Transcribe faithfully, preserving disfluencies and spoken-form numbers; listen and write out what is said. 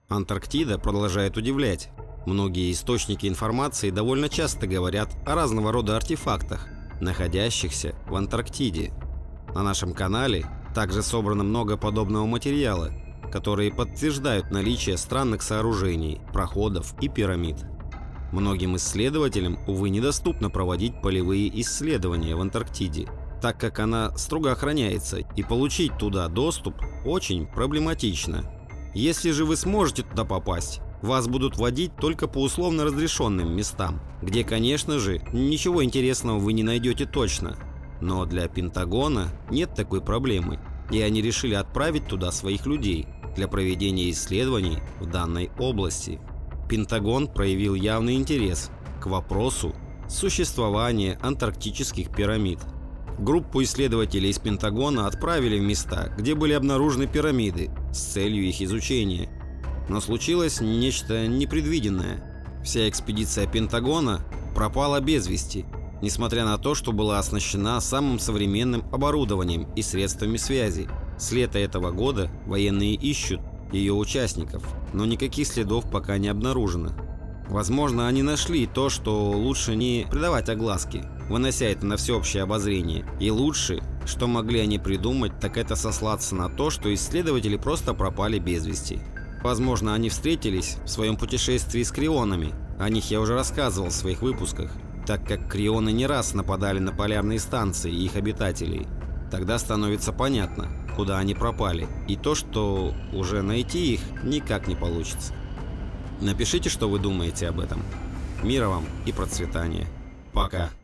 Антарктида продолжает удивлять. Многие источники информации довольно часто говорят о разного рода артефактах, находящихся в Антарктиде. На нашем канале также собрано много подобного материала, которые подтверждают наличие странных сооружений, проходов и пирамид. Многим исследователям, увы, недоступно проводить полевые исследования в Антарктиде, так как она строго охраняется, и получить туда доступ очень проблематично. Если же вы сможете туда попасть, вас будут водить только по условно разрешенным местам, где, конечно же, ничего интересного вы не найдете точно. Но для Пентагона нет такой проблемы, и они решили отправить туда своих людей для проведения исследований в данной области. Пентагон проявил явный интерес к вопросу существования антарктических пирамид. Группу исследователей из Пентагона отправили в места, где были обнаружены пирамиды, с целью их изучения. Но случилось нечто непредвиденное. Вся экспедиция Пентагона пропала без вести, несмотря на то, что была оснащена самым современным оборудованием и средствами связи. С лета этого года военные ищут ее участников, но никаких следов пока не обнаружено. Возможно, они нашли то, что лучше не придавать огласке, вынося это на всеобщее обозрение. И лучше, что могли они придумать, так это сослаться на то, что исследователи просто пропали без вести. Возможно, они встретились в своем путешествии с крионами. О них я уже рассказывал в своих выпусках, так как крионы не раз нападали на полярные станции и их обитателей. Тогда становится понятно, куда они пропали, и то, что уже найти их никак не получится. Напишите, что вы думаете об этом. Мира вам и процветания. Пока.